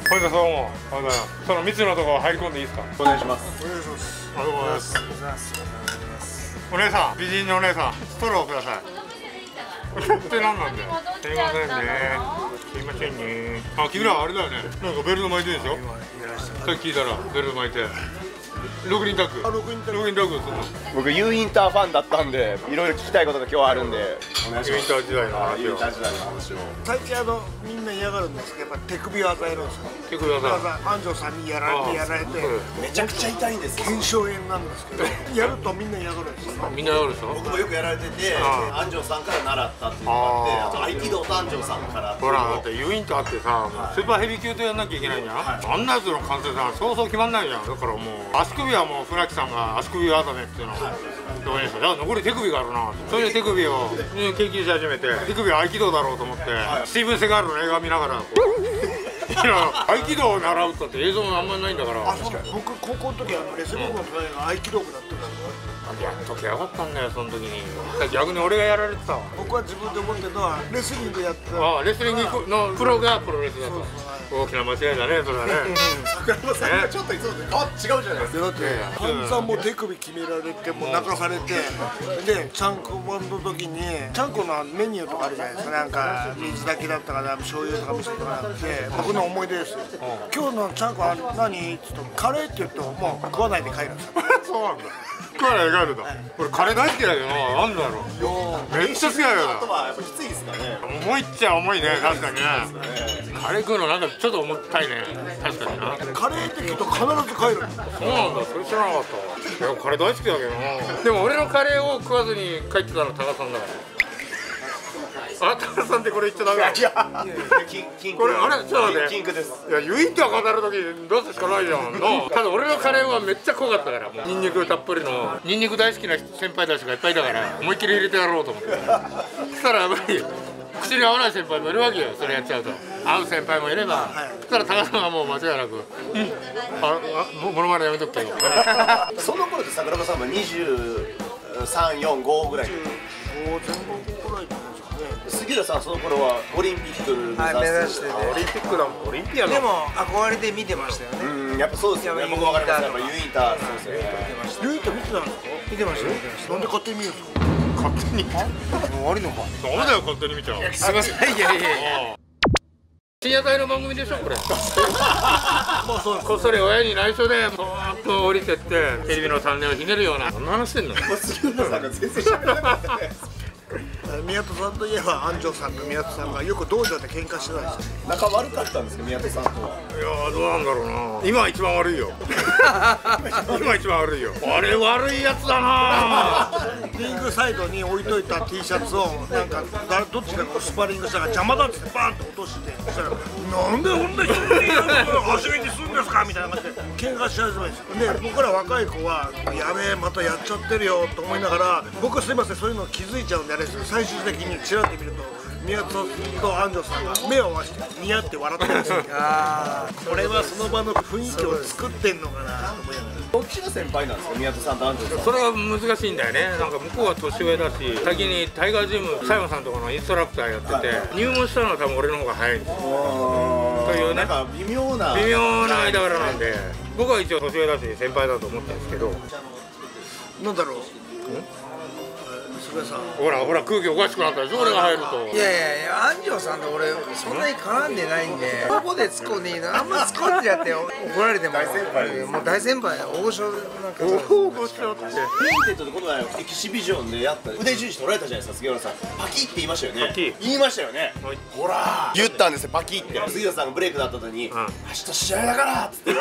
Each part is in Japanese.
小田さんもその密のところ入り込んでいいですか。 お願いします。 お願いします。ありがとうございます。お姉さん、美人のお姉さん、ストローください。って何なんだよ。すいませんね。すいませんね。あ、君らあれだよね。なんかベルト巻いてるんでしょ。さっき聞いたらベルト巻いて。6人タッグ。6人タッグするの。 僕 U インターファンだったんで、いろいろ聞きたいことが今日あるんで。 ユインター時代の話を。 ユインター時代の話を。 最近みんな嫌がるんですけど、やっぱ手首を与えるんですよ。 手首技。 安城さんにやられて、 めちゃくちゃ痛いんです。 腱鞘炎なんですけど、やるとみんな嫌がるんですよ。 みんなやるでしょ。 僕もよくやられてて、安城さんから習ったっていうのがあって、あと合気道と安城さんから。 ほらだってユインターってさ、スーパーヘビー級とやんなきゃいけないじゃん。あんなやつの関節がそうそう決まんないじゃん。だからもう足首はもう船木さんが足首技ねっていうのを表現した。だから残り手首があるな。それで手首を研究し始めて、手首は合気道だろうと思って、スティーブン・セガールの映画見ながら合気道を習うって映像もあんまりないんだから。 僕高校の時はレスリングのトレーが合気道部だったんですよ。 やっときゃよかったんだよ、その時に。逆に俺がやられてたわ。 僕は自分で思ってるのはレスリングやってた。 レスリングのプロがプロレスだと。大きな間違いだね、それはね。 桜庭さんがちょっといつもと違うじゃないですか。 だって半山も手首決められてもう泣かされて、でちゃんこ版の時にちゃんこのメニューとかあるじゃないですか。なんか水炊きだったかな、醤油とか味噌とかあって、僕の思い出ですよ。今日のちゃんこは何って言うとカレーって言うともう食わないで帰るんですよ。 そうなんだ。食わないで帰るんだ。俺カレー大好きだけどな、なんだろう。めっちゃ好きだよな。 あとはやっぱきついですかね。 重いっちゃ重いね、確かにね。カレー食うのなんかちょっと重たいね、確かにな。 カレーって聞くと必ず帰るんですよ。 そうなんだ、それ知らなかったわ。いやカレー大好きだけどな。でも俺のカレーを食わずに帰ってたの多賀さんだから。あ、高田さんってこれ言っちゃダメだ。これあれちょっと待って。 キンクです。 いやユインター語る時出すしかないじゃん。ただ俺のカレーはめっちゃ濃かったから、ニンニクたっぷりのニンニク大好きな先輩たちがいっぱいいたから思いっきり入れてやろうと思って。そしたらやっぱり口に合わない先輩もいるわけよ。それやっちゃうと合う先輩もいれば、そしたら高田さんはもう間違いなくモノマネやめとくけど。 その頃って桜庭さんは23、4、5ぐらい。 前後ぐらい杉浦さんその頃はオリンピック目指してて、 オリンピックだもん、オリンピアだでも憧れて見てましたよね。 やっぱそうですよね。僕わかります。やっぱユインターそうですよね。 ユインター見てたんですか？ 見てました。 なんで勝手に見るんですか？ 勝手にもう悪いのか。 ダメだよ、勝手に見ちゃう。 すいません。いやいや。 深夜帯の番組でしょこれ。 まあそうです。 こっそり親に内緒でそーっと降りてってテレビの種をひねるような、そんな話してんの。 杉浦さんが全然喋らなかったね。 宮戸さんといえば安城さんと宮戸さんがよく道場で喧嘩してたんですよ。 仲悪かったんですか、宮戸さんとは。 いやーどうなんだろうな。今一番悪いよ。今一番悪いよ。あれ悪いやつだな。 リングサイドに置いといた T シャツをなんかどっちかこうスパーリングしたから邪魔だっつってバーンと落として、そしたらなんでほんで人に走りにするんですかみたいな感じで喧嘩し始めるんですよ。で僕ら若い子はやべえまたやっちゃってるよと思いながら、僕すいませんそういうの気づいちゃうんであれですけど、最終的にチラッと見ると宮戸と安城さんが目を合わせてニヤって笑ってるんですよ。これはその場の雰囲気を作ってんのかなと思いながら。 どっちが先輩なんですか、宮戸さんと安城さん。 それが難しいんだよね。なんか向こうは年上だし、先にタイガージム佐山さんとこのインストラクターやってて、入門したのは多分俺の方が早いんですよ。というね、 なんか微妙な間柄なんで、僕は一応年上だし先輩だと思ってるんですけど。 なんだろう。菅さん。 ほら空気おかしくなったでしょ俺が入ると。 いやいや安城さんと俺そんなに絡んでないんで、ここで突っ込んでいいのあんま突っ込んでやって怒られてももう大先輩大御所なんか。 大御所って。 リミテッドでこの前エキシビジョンでやった腕十字取られたじゃないですか。杉浦さんパキって言いましたよね。 パキ言いましたよね。ほら言ったんですよ、パキって。杉浦さんがブレイクだった後に明日試合だからっつって。 エ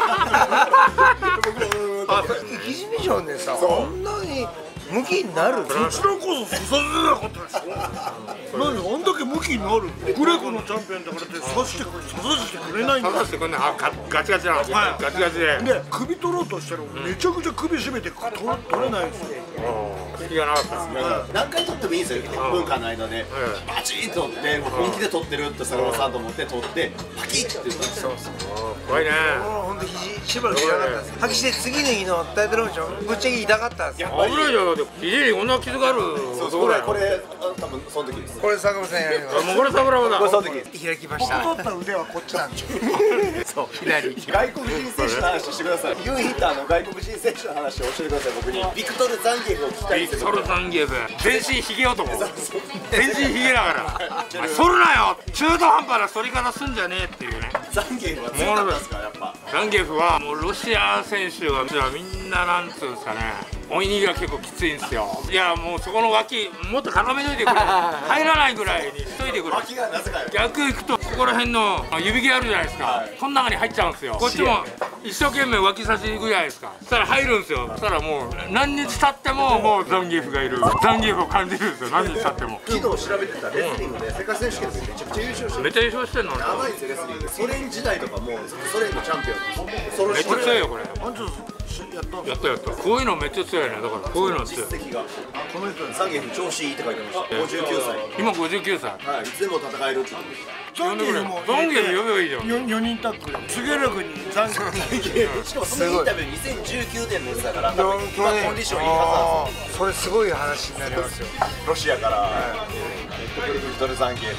キシビジョンでさ、こんなに向きになる。 そちらこそ刺されなかったでしょ。何あんだけ向きになる。グレコのチャンピオンだからって刺してくれないんだよ。 刺してくんね。ガチガチなの。ガチガチで。 で首取ろうとしたらめちゃくちゃ首絞めて取れないんですよ。 気がなかったですね。 何回取ってもいいんですよ、1分間の間で。バチッと取って本気で取ってるって坂本さんと思って取ってパキッって言ったんですよ。 怖いね。 ほんとしばらく痛かったです。吐きして次の日のタイトルオーディションぶっちゃけ痛かったんですよ。 危ないじゃん。だって肘にこんな傷がかる。 これ多分その時です。 これ桜さんやります。 もうこれ桜庭だ。 これその時です。 開きました。 取った腕はこっちなんでしょ。 そう左。 外国人選手の話してください。ユンヒッターの外国人選手の話を教えてください。僕にビクトル・ザンギエフを聞きたいんですよ。 ビクトル・ザンギエフ全身ヒゲ男。全身ヒゲだから反るなよ、中途半端な反り方すんじゃねえっていうね。 ザンギエフは強かったですか、やっぱ。 ザンギエフはもうロシア選手はみんななんつうんですかね、追い逃げが結構きついんですよ。いやもうそこの脇もっと固めといてくれ、入らないぐらいにしといてくれ。 脇がなぜかよ。 逆行くとここら辺の指毛あるじゃないですか、この中に入っちゃうんですよ。こっちも一生懸命脇差し行くじゃないですか。そしたら入るんですよ。そしたらもう何日経ってももうザンギエフがいる、ザンギエフを感じるんですよ。何日経っても。 昨日調べてたレスリングで世界選手権でめちゃくちゃ優勝してる。 めっちゃ優勝してんの。 やばいんですよ、レスリング。ソ連時代とかもソ連のチャンピオン。 めっちゃ強いよこれ。 やったやったこういうのめっちゃ強いね。だからこういうの強い。 実績がこの人ザンギエフ調子いいって書いてました。59歳。 今59歳。 はい、いつでも戦えるってことです。 ザンギエフもザンギエフ呼べばいいじゃん。 4人タッグで菅原君にザンギエフ。 しかもそのインタビュー2019年のやつだから多分今コンディションいいはずなんですよ。 それすごい話になりますよ。 ロシアからビクトル・ザンギエフ。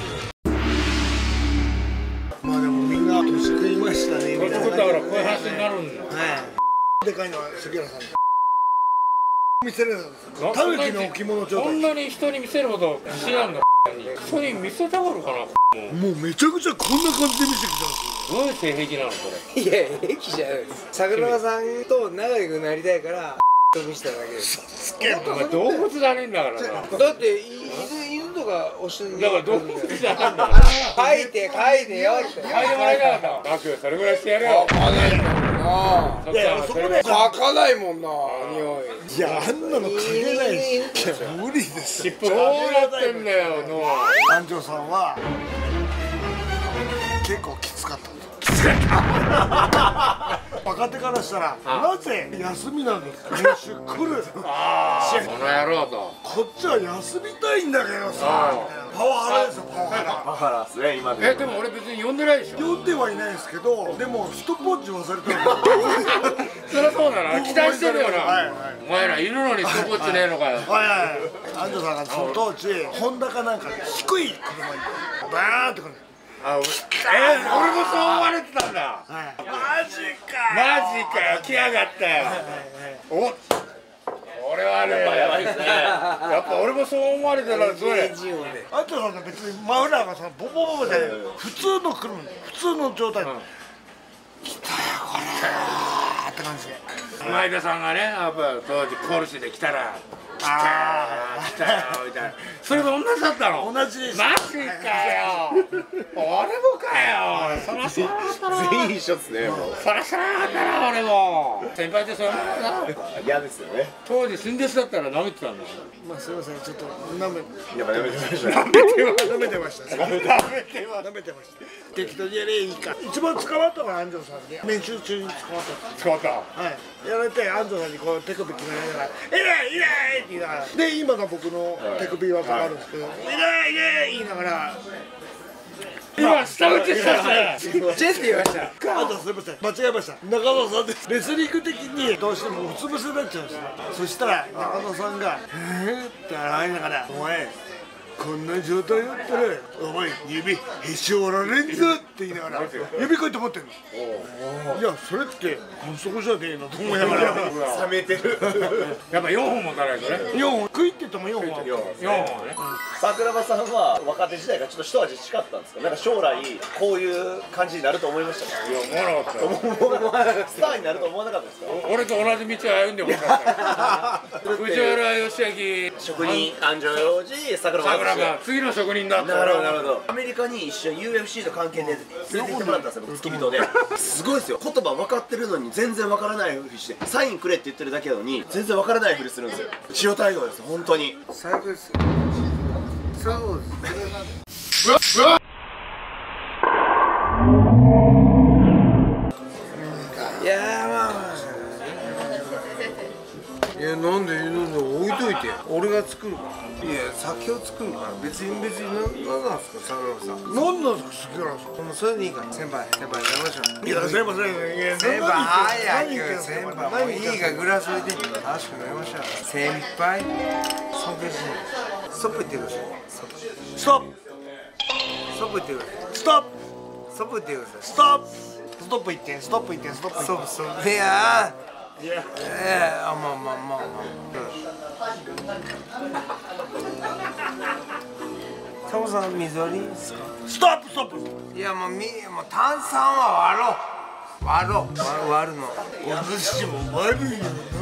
まあでもみんな年食いましたね。 こういうことだからこういう話になるんだよ。 でかいのは杉浦さん。見せれないんですよ。タヌキの置物状こん態。 なに人に見せるほど知らんの人に見せたがるかな。 もうめちゃくちゃこんな感じで見せてきたんですよ。 どういう性癖なのこれ。 いや平気じゃないです。桜庭さんと仲良くなりたいから見せただけです。 お前動物じゃねえんだからな。 だって犬とかおしんだから動物じゃないんだから。 書いてよって嗅いでもらいたかった。マクそれぐらいしてやるよ。 書かないもんな。 いやそこで書かないもんな匂い。 いやあんなの嗅げないです。無理です尻尾どうなってんだよの。 安城さんは結構きつかったんですよ。若手からしたらなぜ休みなのに練習来る。 ああこの野郎と。 こっちは休みたいんだけどさ、パワハラですよ、パワハラ。 パワハラですね今で。 でも俺別に呼んでないでしょ。 呼んではいないですけど、でも一ポッチ忘れたの。 そりゃそうだな。期待してるよな。 はいはいお前らいるのに一こっちねえのかよ。 はいはい。安藤さんがその当時ホンダかなんか低い車にバーンって来る。 俺もそう思われてたんだ。 はい。マジか。 マジかよ来やがったよ。お俺はねやばいですね。 やっぱ俺もそう思われてたらそれ。 安藤さんが別にマフラーがさボボボボで普通の車普通の状態で来たよこれって感じで。 前田さんがねやっぱ当時ポルシェで来たら来たよみたいな。それと同じだったの。 同じです。 マジかよ。俺もかよ。そらそうだな。 全員一緒ですね。もうそらそうだな俺も。先輩ってそういうもんだな。 嫌ですよね。 当時新弟子だったら舐めてたんだよ。 まあすみませんちょっと舐めやめてました。 舐めてました。舐めてました。適当にやれいいか。一番捕まったのが安城さんで練習中に捕まった。 使った。 はい。やられて安城さんにこう手首決められながら「偉い偉い!」って言いながらで今の僕の手首技があるんですけど「偉い偉い!」言いながら今下打ちしたし。 チェって言いました。 あとすみません間違えました中野さんです。レスリング的にどうしてもうつ伏せになっちゃうんですよ。そしたら中野さんが「って笑いながら「お前こんな状態だったらお前指へし折られんぞ」って言いながら指こうやって持ってるの。いやそれって反則じゃねえのと思いながら冷めてる。 やっぱ4本持たないとね。 4本食いって言っても4本は 4本ね。 桜庭さんは若手時代がちょっと一味違ったんですか。なんか将来こういう感じになると思いましたか。 いや思わなかったよ。 スターになると思わなかったですか。 俺と同じ道を歩んでほしかったよ。藤原義明職人安城洋二桜庭が次の職人だった。 なるほどなるほど。アメリカに一緒に UFC の関係で連れて行ってもらったんですよ、僕付き人で。すごいですよ、言葉分かってるのに全然分からないふりしてサインくれって言ってるだけなのに全然分からないふりするんですよ。塩対応です本当に。 最高ですよ。そうです。いやまあいやなんで置いといて俺が作るから。いや酒を作るから別に何なんですか桜庭さん。 何なんですか好きなんですか。 もうそれでいいから先輩やりましょう。 いやすいませんいや先輩早く先先輩もういいからグラス置いて楽しく飲みましょう。先輩尊敬しないストップ言ってくださいストップストップ言ってくださいストップストップ言ってくださいストップストップ言ってストップ言ってストップストップストップいやいやあまあタモさん水割りですかストップストップいやもう炭酸は割るの私も悪いよ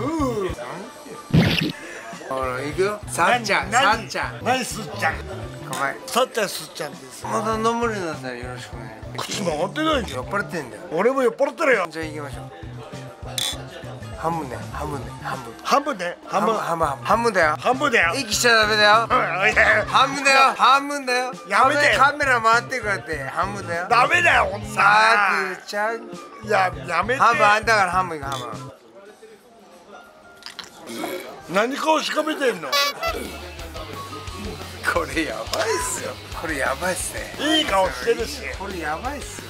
ほら行くよさっちゃん何すっちゃん構えさっちゃんすっちゃんですまた飲むんだったらよろしくね口回ってないじゃん酔っ払ってんだよ俺も酔っ払ってるよじゃあ行きましょう半分ね半分ね半分だよ半分だよ息しちゃダメだよ半分だよやめてよカメラ回ってくれって半分だよダメだよ女さくちゃんやめて半分あんだから半分いく半分何顔しかめてんのこれやばいっすよこれやばいっすねいい顔してるしこれやばいっすよ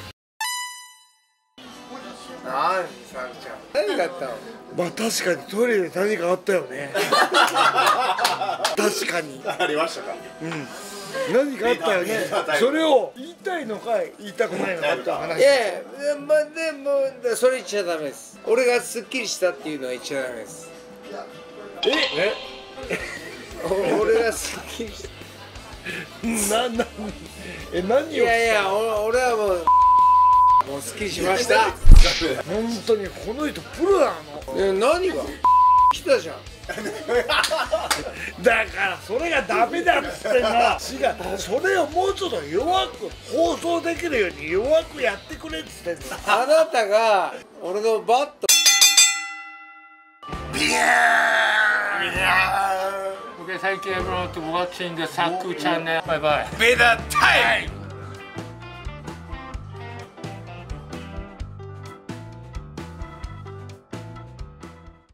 何さくちゃん何があったのまあ確かにトイレで何かあったよね確かにありましたか。 何かあったよねそれを言いたいのか言いたくないのかって話いやまあでもそれ言っちゃダメです俺がスッキリしたっていうのは言っちゃダメです俺がスッキリした何をいや俺はもうスッキリしました本当にこの人プロなのいや何が来たじゃんだからそれがダメだっつってんな違うそれをもうちょっと弱く放送できるように弱くやってくれっつってんだあなたが俺のバットビヤー Okay, thank you everyone to watching the Saku channel. Bye bye. ベダタイム